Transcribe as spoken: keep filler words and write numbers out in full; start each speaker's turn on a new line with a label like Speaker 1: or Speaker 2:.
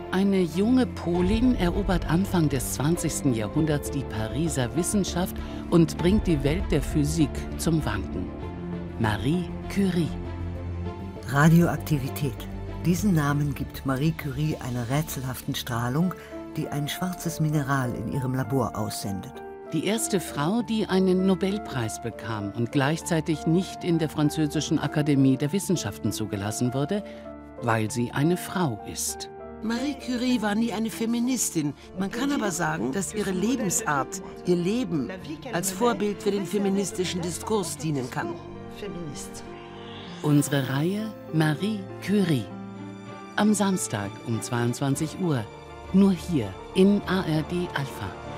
Speaker 1: Eine junge Polin erobert Anfang des zwanzigsten Jahrhunderts die Pariser Wissenschaft und bringt die Welt der Physik zum Wanken. Marie Curie.
Speaker 2: Radioaktivität. Diesen Namen gibt Marie Curie einer rätselhaften Strahlung, die ein schwarzes Mineral in ihrem Labor aussendet.
Speaker 1: Die erste Frau, die einen Nobelpreis bekam und gleichzeitig nicht in der französischen Akademie der Wissenschaften zugelassen wurde, weil sie eine Frau ist.
Speaker 3: Marie Curie war nie eine Feministin. Man kann aber sagen, dass ihre Lebensart, ihr Leben, als Vorbild für den feministischen Diskurs dienen kann.
Speaker 1: Unsere Reihe Marie Curie. Am Samstag um zweiundzwanzig Uhr. Nur hier in A R D Alpha.